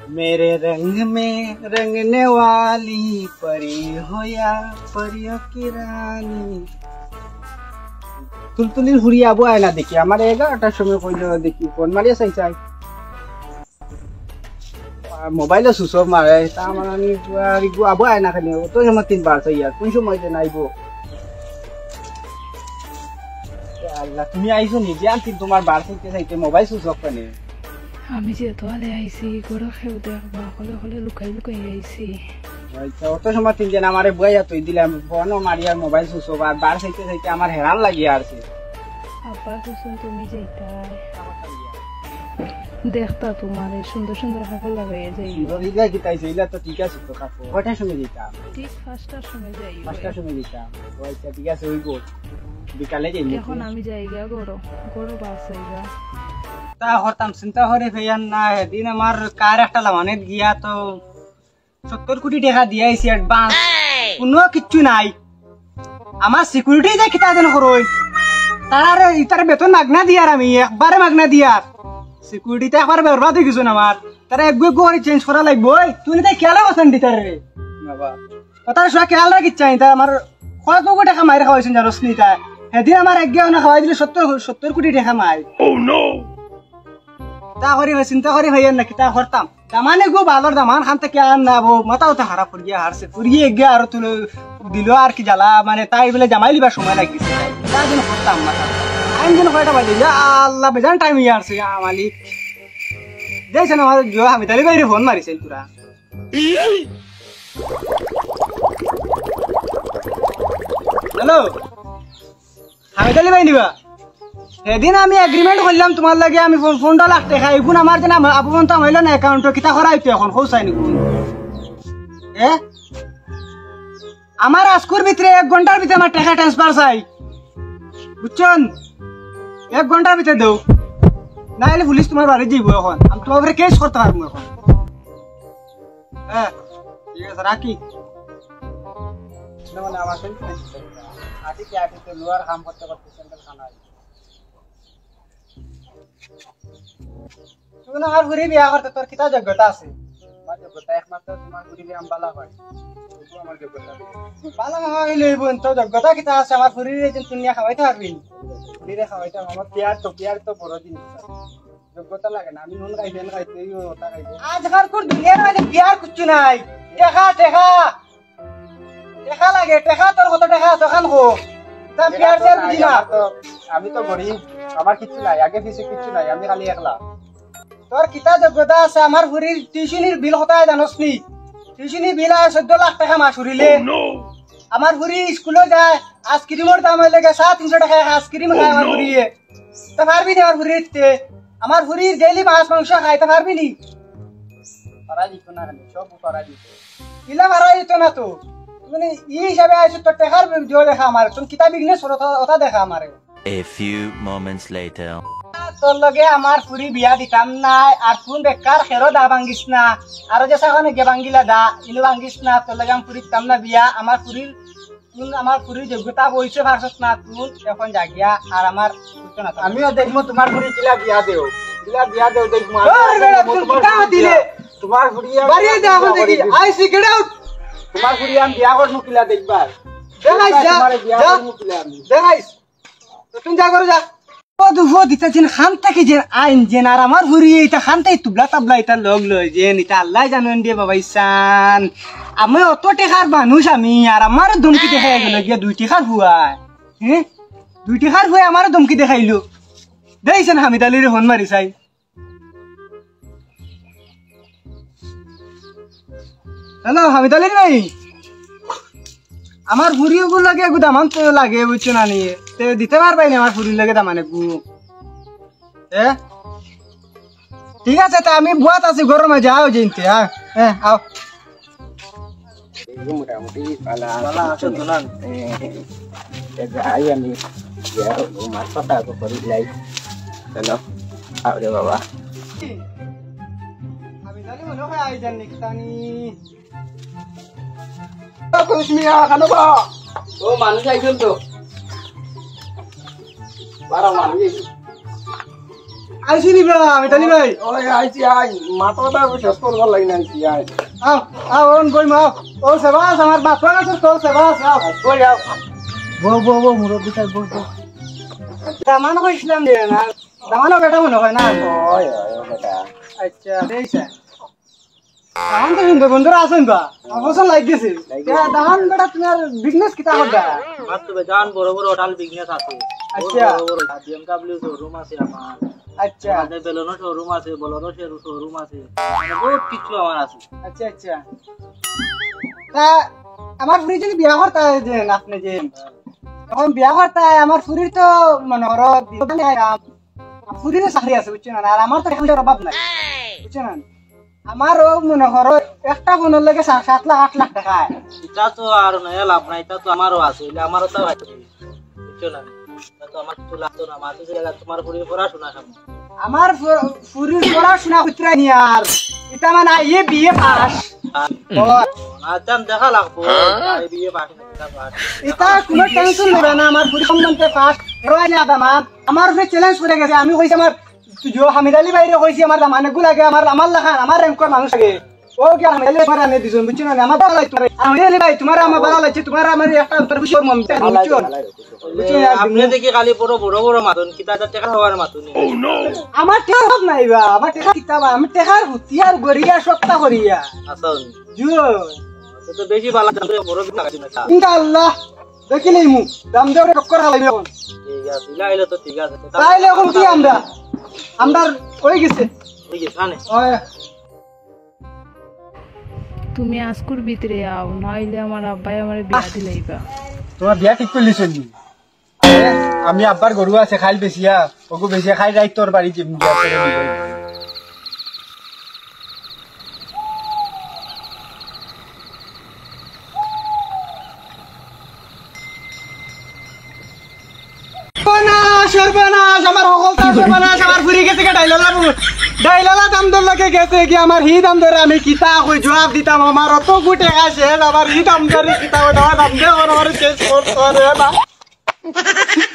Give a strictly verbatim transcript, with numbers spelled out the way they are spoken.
मेरे रंग में रंगने वाली परी हो या परियों की रानी তুলতুলির হুড়ি আবু আয় না দেখি আমার এগারোটার সময় কইল দেখি ফোন মারিয়া চাই চাই মোবাইলে সুইচ অফ মারে তা আমার আমি আবু আয় না খালি তো সময় তিনবার চাই আর কোন সময় যে নাইবো আল্লাহ তুমি আইছো নিজে আনতি তোমার বার থেকে চাইতে মোবাইল সুইচ অফ কেন আমি যে তোয়ালে আইছি গরো খেউ দেখবা হলে হলে লুকাই লুকাই আইছি আচ্ছা অত সময় তিনজন আমারে বইয়া তুই দিলাম ফোন মারিয়ার মোবাইল সুইচ অফ আর বার চাইতে চাইতে আমার হেরান লাগিয়া আছে আব্বা কুসুম তুমি যাইতা দেখতা তোমার সুন্দর সুন্দর কাপড় লাগাই যাই ইলা কি তাইছে ইলা তো ঠিক আছে তো কাপড় কয়টার সময় যেতা ঠিক পাঁচটার সময় যাই পাঁচটার সময় যেতা আচ্ছা ঠিক আছে ওই গো বিকালে যাই এখন আমি যাই গা গরো গরো বাসাই গা তা হরতাম চিন্তা করে ফেয়ান না এদিন আমার কার একটা লামানের গিয়া তো সত্তর কোটি টাকা দিয়ে আইছি অ্যাডভান্স কোনো কিচ্ছু নাই আমার সিকিউরিটি যে কিতা দেন করই তার ইতার বেতন মাগনা দিয়ার আমি একবারে মাগনা দিয়ার সিকিউরিটিতে একবার বরবাদ হয়ে গেছো আমার তারা এক গো করে চেঞ্জ করা লাগবে ওই তুই তাই খেয়াল বসেন দিতার রে বাবা তার সব খেয়াল রাখি চাই তা আমার কত কোটি টাকা মাইরে খাওয়াইছেন জানোস নি তা সেদিন আমার এক গিয়া খাওয়াই দিলে সত্তর সত্তর কোটি টাকা মাই ও নো তা করি চিন্তা করি ভাইয়ের নাকি তা করতাম দামানে গো বালর দামান খান থেকে আর না বো মাথাও তো খারাপ করে গিয়া হারছে ফুরিয়ে গিয়া আর তুলে দিল আর কি জ্বালা মানে তাই বলে জামাই লিবার সময় লাগিছে তার জন্য করতাম মাথা আইন যেন কয়টা বাজে আল্লাহ বেজান টাইম ইয়ে আসছে মালিক দেখছেন আমার আমি তাহলে বাইরে ফোন মারিছে পুরা হ্যালো আমি তাহলে বাই নিবা সেদিন আমি এগ্রিমেন্ট করলাম তোমার লাগে আমি ফোনটা লাখ টাকা এখন আমার যেন আপু ফোন তো হইল না অ্যাকাউন্ট কিতা করাইতো এখন হৌসাই নি এ আমার আজকুর ভিতরে এক ঘন্টার ভিতরে আমার টাকা ট্রান্সফার চাই বুঝছেন এক ঘন্টার ভিতরে দেও না হলে পুলিশ তোমার বাড়ি যাইব এখন আমি তোমার উপরে কেস করতে পারবো এখন হ্যাঁ ঠিক আছে রাখি মানে আমার আটি কি আটি লোয়ার কাম করতে করতে সেন্টার খানা তুমি আমার ঘুরি বিয়া করতে তোর কিতা যোগ্যতা আছে আমার যোগ্যতা একমাত্র তোমার ঘুরি বিয়া বালা হয় আমার যোগ্যতা বালা হইলে বোন তো যোগ্যতা কিতা আছে আমার ঘুরির যে দুনিয়া খাওয়াইতে পারবি ঘুরিরে খাওয়াইতে আমার পেয়ার তো পেয়ার তো বড় জিনিস যোগ্যতা লাগে না আমি নুন খাই বেন খাই তুই ওটা খাই আজকাল কোন দুনিয়ার মাঝে পেয়ার কিচ্ছু নাই টেকা টেকা টেকা লাগে টেকা তোর কত টেকা আছে ওখান হো তা পেয়ার পেয়ার বুঝি না আমি তো গরিব আমার কিছু নাই আগে পিছে কিছু নাই আমি খালি একলা তোর কিতা যোগ্যতা আছে আমার ঘুরির টিউশনির বিল কত জানোস নি টিউশনি বিল আছে চোদ্দ লাখ টাকা মাস উড়িলে আমার ঘুরি স্কুলে যায় আইসক্রিমের দাম হইলে গেছে তিনশো টাকা আইসক্রিম খায় আমার ঘুরিয়ে তা পারবি নি আমার ঘুরিতে আমার ঘুরির ডেইলি মাছ মাংস খাইতে পারবি নি পারা দিত না সব পারা দিত ইলা পারা দিত না তো মানে ই হিসাবে আইছো তোর টাকার জোর দেখা আমার তুমি কিতা বিজনেস ওটা দেখা আমারে A few moments later. তোর লগে আমার পুরি বিয়া দিতাম না আর কোন বেকার খেরো দা ভাঙ্গিস না আর যে সাখানে গে ভাঙ্গিলা দা ইনু ভাঙ্গিস না তোর লগে আমি পুরি দিতাম না বিয়া আমার পুরির তুই আমার পুরির যোগ্যতা বইছে ভারছত না তুই এখন জাগিয়া আর আমার না আমিও দেখবো তোমার পুরি কিলা বিয়া দেও কিলা বিয়া দেও দেখবো তোমার দিলে তোমার পুরি বাড়ি দেখো দেখি আই সি গেট আউট তোমার পুরি আমি বিয়া করব কিলা দেখবার দেখাইস যা দেখাইস তুমি যা করো যা ও দুফো দিতা যেন খান থেকে যে আইন যেন আর আমার ঘুরি এটা খানটাই তুবলা তাবলা এটা লগ লই যে এটা আল্লাহ জানেন দিয়ে বাবা ইসান আমি অত টেকার মানুষ আমি আর আমার ধমকি দেখাই গেল গিয়া দুই টেকার ভুয়াই হ্যাঁ দুই টেকার ভুয়াই আমার ধমকি দেখাইলো দেখছেন হামিদ আলীর হন মারি চাই হ্যালো হামিদ আলী ভাই আমার ঘুরি গু লাগে গু দামান তো লাগে বুঝছো না নিয়ে দিতে পারবাই না আমার ঘুরির লাগে দামানে গু হ্যাঁ ঠিক আছে তা আমি বুয়াত আছি গরমে যাও জিনতে হ্যাঁ হ্যাঁ আও মোটামুটি পালা পালা আছে তো না যাই আমি মাছ পাতা করি লাই চলো আরে বাবা আমি জানি মনে হয় আই জানি কিতানি কুসমিয়া খানো বা ও মানুষ আইছেন তো বারো মানুষ আইছি নিবা মিতালি ভাই ওই আইছি আই মাথাটা শেষ করবার লাগি না আইছি আই আও আও ওন বই মাও ও সেবাস আমার বাপা আছে তো সেবাস আও বই আও বো বো বো মুরব্বি সাহেব বো বো দামান কইছিলাম যে না দামানো বেটা মনে হয় না ওই ওই বেটা আচ্ছা দেইছে দামান তো সুন্দর বন্ধুরা আছেন বা অবসর লাগতেছে দামান বেটা তোমার বিজনেস কিতা করবা আমার তো বেজান বড় বড় হোটেল বিজনেস আছে আচ্ছা বড় বড় বিএমডব্লিউ শোরুম আছে আমার আচ্ছা আমাদের বেলোনো শোরুম আছে বলোরো শোরুম আছে মানে বহুত কিছু আমার আছে আচ্ছা আচ্ছা তা আমার ফুরি যদি বিয়া করতে হয় যে আপনি যে তখন বিয়া করতে হয় আমার ফুরির তো মনে করো ফুরির চাকরি আছে বুঝছো না আর আমার তো এখন অভাব নাই বুঝছো না আমারও মনে করো একটা ফোনের লেগে সাত লাখ আট লাখ টাকা এটা তো আর নয় লাভ নাই এটা তো আমারও আছে এটা আমারও তো আছে বুঝছো না এটা তো আমার কিছু লাগতো না আমার তো জায়গা তোমার পুরো পড়াশোনা সামনে আমার ফুরির পড়াশোনা করতে নি আর এটা মানে ইয়ে বিয়ে পাস আচ্ছা দেখা লাগবো এই বিয়ে পাস না এটা পাস এটা কোনো টেনশন নেবে না আমার ফুরি সম্বন্ধে পাস রয় না দামা আমার উপরে চ্যালেঞ্জ করে গেছে আমি কইছি আমার जो हामिद अली भाई रे কইছি আমার জামানে গু লাগে আমার আমার লাখান আমার র্যাঙ্কর মানুষ লাগে ও কি হামিদ আলী ভাই আনে দিছুন বুঝছো না আমার ভালো লাগে তোমার হামিদ আলী ভাই তোমার আমার ভালো লাগছে তোমার আমার একটা উত্তর খুশি মন বুঝছো বুঝছো আপনি দেখি খালি বড় বড় বড় মাতন কিতা টাকা হওয়ার মাতন আমার টাকা সব নাই বা আমার টাকা কিতাব আমি টাকার হুতিয়ার গড়িয়া সপ্তা করিয়া আসল জুও তো বেশি ভালো বড় বিল লাগাই না ইনশাআল্লাহ দেখিলেই মু দাম দেওরে টক্কর হালাইবে এখন ঠিক আছে লাইলে তো ঠিক আছে তাইলে এখন কি আমরা আমরা কই গেছে ঠিক আছে জানে ওই তুমি আজকুর ভিতরে আও নাইলে আমার আব্বাই আমার বিয়া দিলাইবা তোমার বিয়া ঠিক করলি চললি আমি আব্বার গরু আছে খাইল বেশিয়া ওগু বেশিয়া খাই রাখ তোর বাড়ি যে বিয়া করে দিব সর্বনাশ সর্বনাশ আমার সকলটা সর্বনাশ আমার ফুরি গেছে কে ডাইলালা ডাইলালা দাম দর লাগে গেছে কি আমার হি দাম ধরে আমি কিতা কই জবাব দিতাম আমার অত গুটে আছে আমার হি দাম ধরে কিতা দাম দে আমার শেষ করতে না